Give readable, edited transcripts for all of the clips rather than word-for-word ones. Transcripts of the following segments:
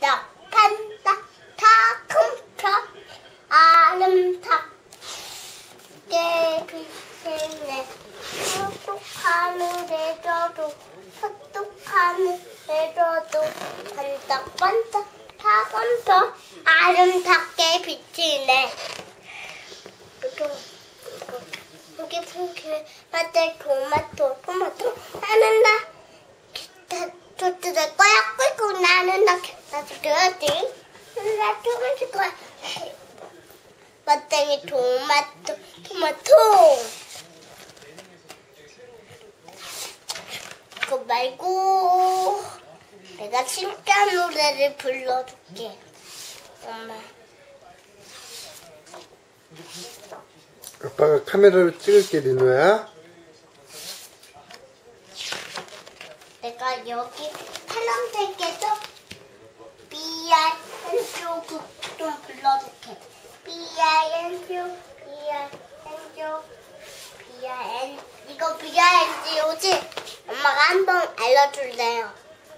반짝 반짝 다금쳐 아름답게 빛이네. 헛똑 하늘에서도 헛똑 하늘에서도 반짝반짝 다금쳐 아름답게 빛이네. 이게 맞아. 토마토 나는 나 도트 될 거야. 꿀꿀 나는 나 도트지. 나 토마토 거야. 맞다니 토마토. 그거 말고 내가 진짜 노래를 불러줄게. 엄마. 아빠가 카메라로 찍을게, 리노야. 내가 여기 파란색에서 B-I-N-G 좀 불러줄게. B-I-N-G B-I-N 이거 B-I-N-G오지? 엄마가 한번 알려줄래요.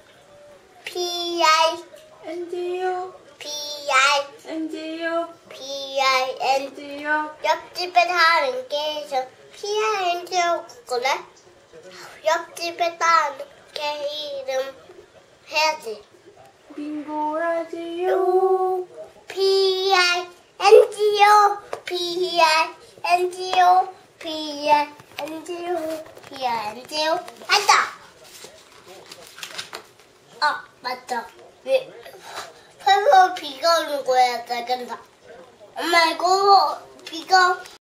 B-I-N-G요 엔지요. B-I-N-G요 옆집에 사는 게 B-I-N-G요 그거네? 옆집에 사는 게 이름 해야지. 빙고라지요. B-I-N-G요 맞다. 맞다. 왜 설마 비가 오는 거야? 작은 엄마 이거 비가